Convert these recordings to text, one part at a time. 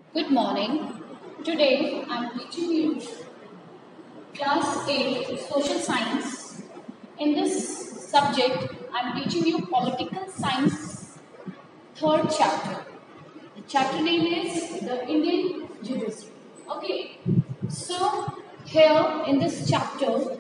Good morning. Today I am teaching you class 8 social science. In this subject I am teaching you political science third chapter. The chapter name is the Indian Judiciary. Okay. So here in this chapter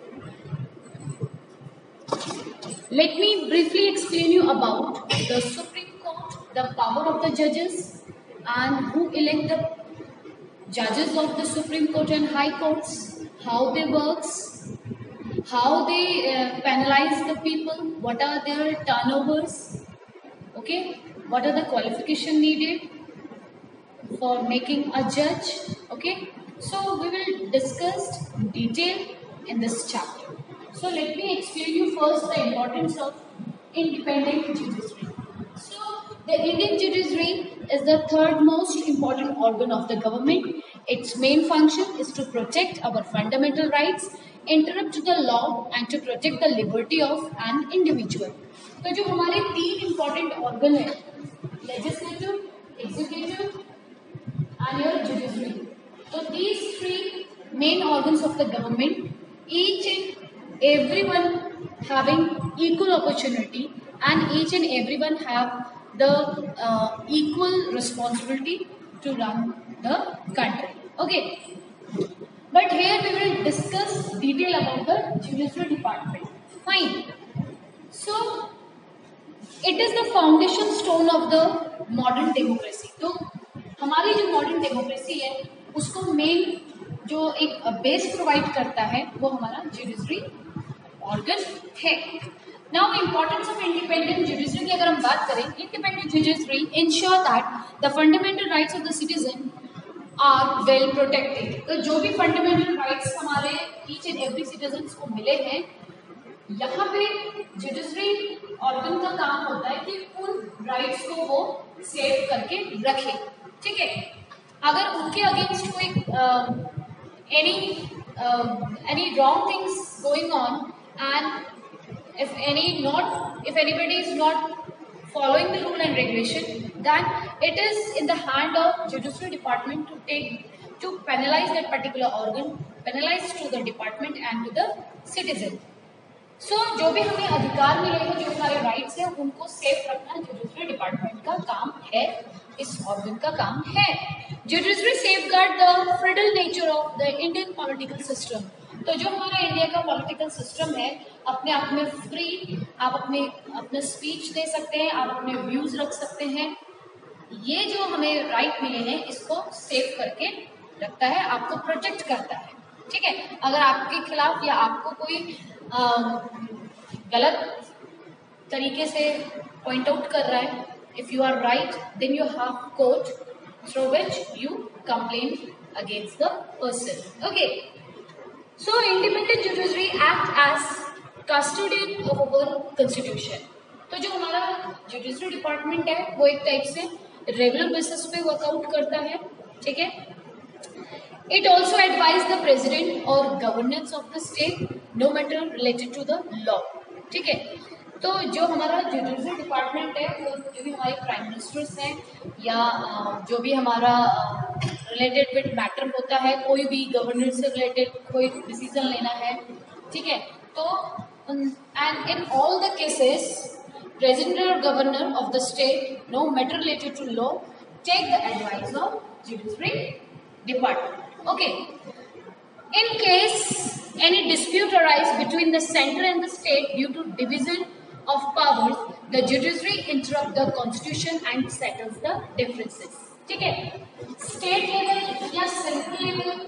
let me briefly explain you about the Supreme Court, the power of the judges and who elect the judges of the Supreme Court and High Courts, how they works, how they penalize the people, what are their turnovers, okay, what are the qualification needed for making a judge, okay. So we will discuss in detail in this chapter. So let me explain you first the importance of independent judiciary. So the Indian judiciary is the third most important organ of the government. Its main function is to protect our fundamental rights, interrupt the law and to protect the liberty of an individual. तो जो हमारे तीन important organ है, legislative, executive and your judiciary. So these three main organs of the government, each and everyone having equal opportunity and each and everyone have the equal responsibility to run the country. Okay. But here we will discuss detail about the judicial department. Fine. So it is the foundation stone of the modern democracy. तो हमारी जो modern democracy है उसको main जो एक base provide करता है वो हमारा जुडिशरी ऑर्गन है. Now importance of independent judiciary की अगर हम बात करें, independent judiciary ensure that the fundamental rights of the citizen are well protected. तो जो भी फंडामेंटल राइट्स हमारे ईच एंड एवरी सिटीजन को मिले हैं, यहाँ पे जुडिशरी ऑर्गन का काम होता है कि उन राइट्स को वो सेव करके रखे. ठीक है. अगर उनके अगेंस्ट कोई any wrong things going on and if anybody is not following the rule and regulation, then it is in the hand of judiciary department to penalize that particular organ, penalize to the department and to the citizen. So जो भी हमें अधिकार मिले हैं, जो हमारे rights हैं, उनको सेफ रखना जुडिशरी डिपार्टमेंट का काम है, इस ऑर्गन का काम है. Judiciary safeguard the federal nature of the Indian political system. तो जो हमारा इंडिया का पॉलिटिकल सिस्टम है, अपने आप में फ्री, आप अपने स्पीच दे सकते हैं, आप अपने व्यूज रख सकते हैं. ये जो हमें राइट मिले हैं इसको सेफ करके रखता है, आपको प्रोटेक्ट करता है. ठीक है. अगर आपके खिलाफ या आपको कोई गलत तरीके से पॉइंट आउट कर रहा है, if you are right, then you have court through which you complain against the person. Okay. So independent judiciary act as custodian of our constitution. तो जो हमारा जुडिशरी डिपार्टमेंट है वो एक टाइप से रेगुलर बेसिस पे वर्कआउट करता है. ठीक है. It also advise the president or governance of the state, no matter related to the law. ठीक है. तो जो हमारा जुडिशरी डिपार्टमेंट है वो जो भी हमारे प्राइम मिनिस्टर्स हैं या जो भी हमारा रिलेटेड विद मैटर होता है, कोई भी गवर्नेंस से रिलेटेड कोई डिसीजन लेना है. ठीक है. तो and in all the cases president और governor of the state, no matter related to law, take the advice of judiciary department. Okay. In case any dispute arise between the center and the state due to division of powers, the judiciary interrupt the constitution and settles the differences. ठीक है. State level या central level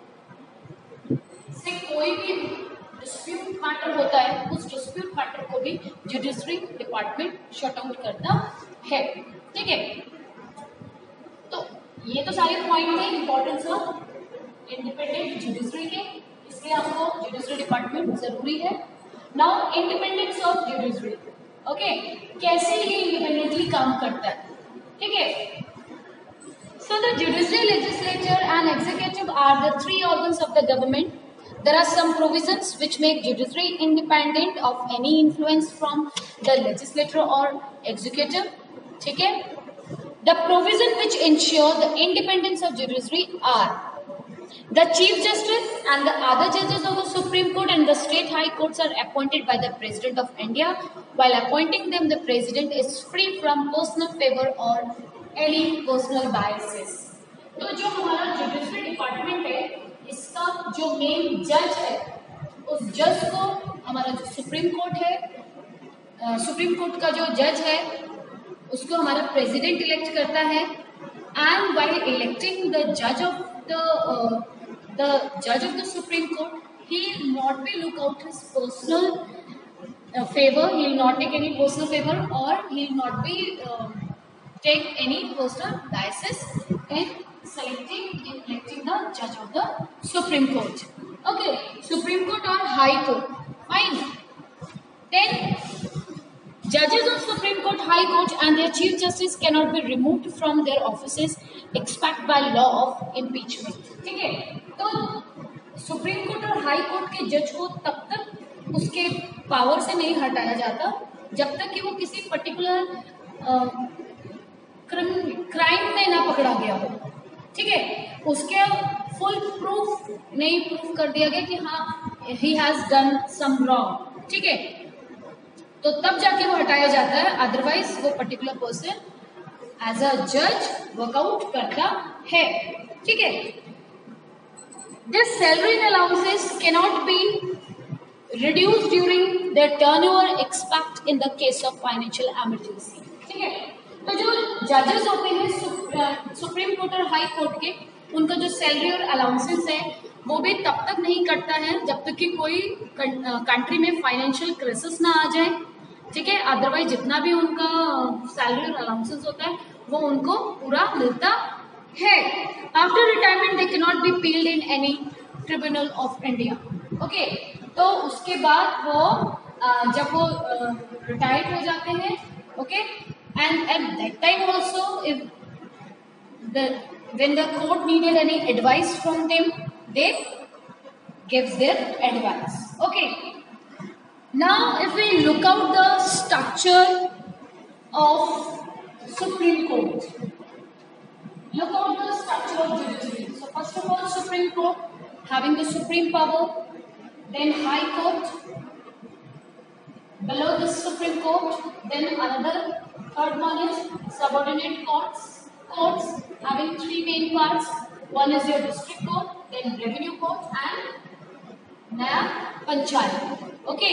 से कोई भी dispute matter होता है, उस dispute matter को भी जुडिशरी डिपार्टमेंट शट आउट करता है. ठीक है. तो ये तो सारे पॉइंट थे इंपॉर्टेंस ऑफ इंडिपेंडेंट जुडिशरी के, इसलिए आपको जुडिशरी डिपार्टमेंट जरूरी है. Now independence of judiciary. Okay. कैसे ये इंडिपेंडेंटली काम करता है. ठीक है. So the judiciary, legislature and executive are the three organs of the government. There are some provisions which make judiciary independent of any influence from the legislature or executive. ठीक है. The provision which ensure the independence of judiciary are the Chief Justice and the other judges of the Supreme Court and the state high courts are appointed by the President of India. While appointing them, the President is free from personal favor or any personal biases. तो जो हमारा judiciary department है, इसका जो main जज है, उस जज को हमारा जो सुप्रीम कोर्ट है, सुप्रीम कोर्ट का जो जज है, उसको हमारा प्रेसिडेंट इलेक्ट करता है. एंड व्हाइल इलेक्टिंग द जज of the Supreme Court, he will not be look out his personal favor. He will not take any personal favor, or he will not be take any personal biases in electing the judge of the Supreme Court. Okay, Supreme Court or High Court. Fine. Then judges of Supreme Court, High Court and their Chief Justice cannot be removed from their offices except by law of impeachment. ठीक है, तो supreme court और high court के जज को तब तक उसके पावर से नहीं हटाया जाता जब तक कि वो किसी पर्टिकुलर क्राइम में ना पकड़ा गया हो. ठीक है, उसके फुल प्रूफ नहीं प्रूफ कर दिया गया कि हाँ he has done some wrong. ठीक है, तो तब जाके वो हटाया जाता है. अदरवाइज वो पर्टिकुलर पर्सन एज अ जज वर्कआउट करता है. ठीक है, this salary allowances cannot be reduced during their tenure except in the case of financial emergency. ठीक है, तो जो जजेस होते हैं सुप्रीम कोर्ट और हाई कोर्ट के, उनका जो सैलरी और अलाउंसेस है वो भी तब तक नहीं कटता है जब तक कि कोई कंट्री में फाइनेंशियल क्राइसिस ना आ जाए. ठीक है, अदरवाइज जितना भी उनका सैलरी और अलाउंसेस होता है वो उनको पूरा मिलता है. After retirement they can not be plead in any tribunal of India. Okay, तो उसके बाद वो जब वो रिटायर्ड हो जाते हैं, okay, and at that time also if when the court needed any advice from them, they gives their advice. Okay, now if we look out the structure of Supreme Court, look out the structure of judiciary. So first of all, Supreme Court having the supreme power, then High Court, below the Supreme Court, then another third one is subordinate courts having three main parts. One is your district court, then revenue court and Nyaya Panchayat. Okay,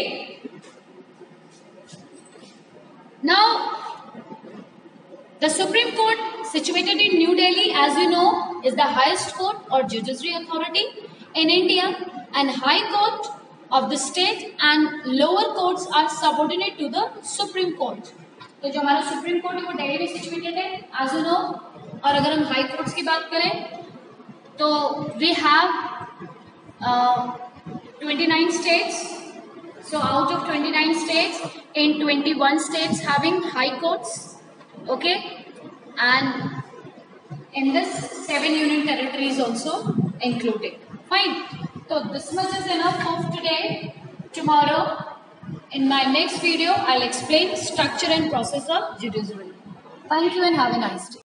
now the Supreme Court situated in New Delhi, as you know, is the highest court or judiciary authority in India, and High Court of the state and lower courts are subordinate to the Supreme Court. तो जो हमारा supreme court है वो दिल्ली में situated है, as you know. और अगर हम हाई कोर्ट्स की बात करें तो we have 29 states. So out of 29 states, in 21 states having high courts, okay, and in this 7 union territories also included. Fine. So this much is enough of today. Tomorrow, in my next video, I'll explain structure and process of judiciary. Thank you and have a nice day.